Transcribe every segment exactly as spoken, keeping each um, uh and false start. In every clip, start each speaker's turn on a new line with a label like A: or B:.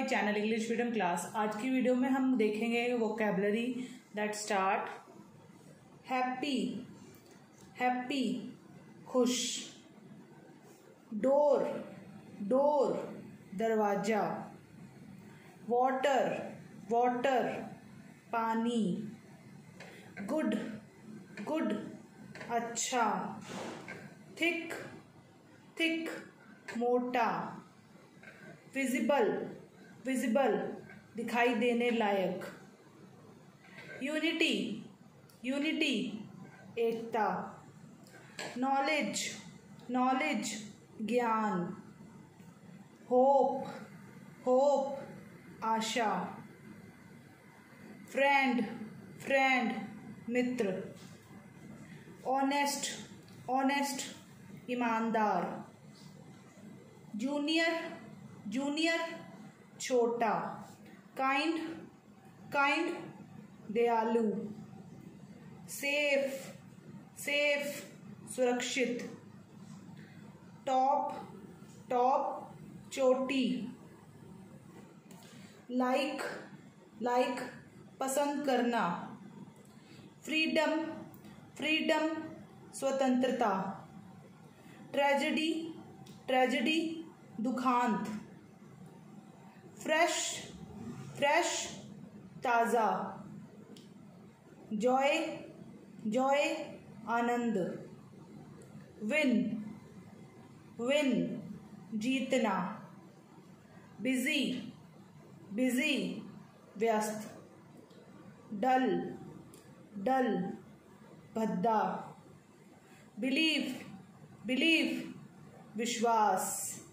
A: Channel English freedom class. आज की video में हम देखेंगे vocabulary that start happy, happy खुश, डोर, डोर दरवाजा, वाटर, वाटर पानी, गुड, गुड अच्छा, थिक, थिक मोटा, विजिबल, विजिबल दिखाई देने लायक, यूनिटी, यूनिटी एकता, नॉलेज, नॉलेज ज्ञान, होप, होप आशा, फ्रेंड, फ्रेंड मित्र, ऑनेस्ट, ऑनेस्ट ईमानदार, जूनियर, जूनियर छोटा, काइंड, काइंड दयालु, सेफ, सेफ सुरक्षित, टॉप, टॉप चोटी, लाइक, लाइक पसंद करना, फ्रीडम, फ्रीडम स्वतंत्रता, ट्रेजेडी, ट्रेजेडी दुखांत, फ्रेश, फ्रेश ताज़ा, जॉय, जॉय आनंद, विन, विन जीतना, बिजी, बिजी व्यस्त, डल, डल भद्दा, बिलीव, बिलीव विश्वास,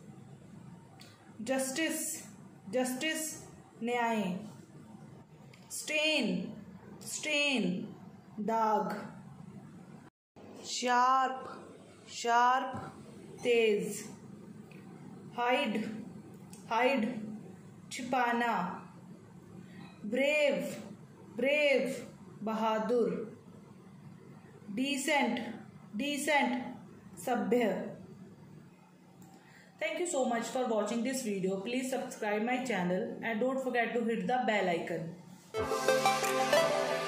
A: जस्टिस, जस्टिस न्याय, स्टेन, स्टेन दाग, शार्प, शार्प तेज, हाइड, हाइड छिपाना, ब्रेव, ब्रेव बहादुर, डिसेंट, डिसेंट सभ्य। Thank you so much for watching this video. Please subscribe my channel and don't forget to hit the bell icon.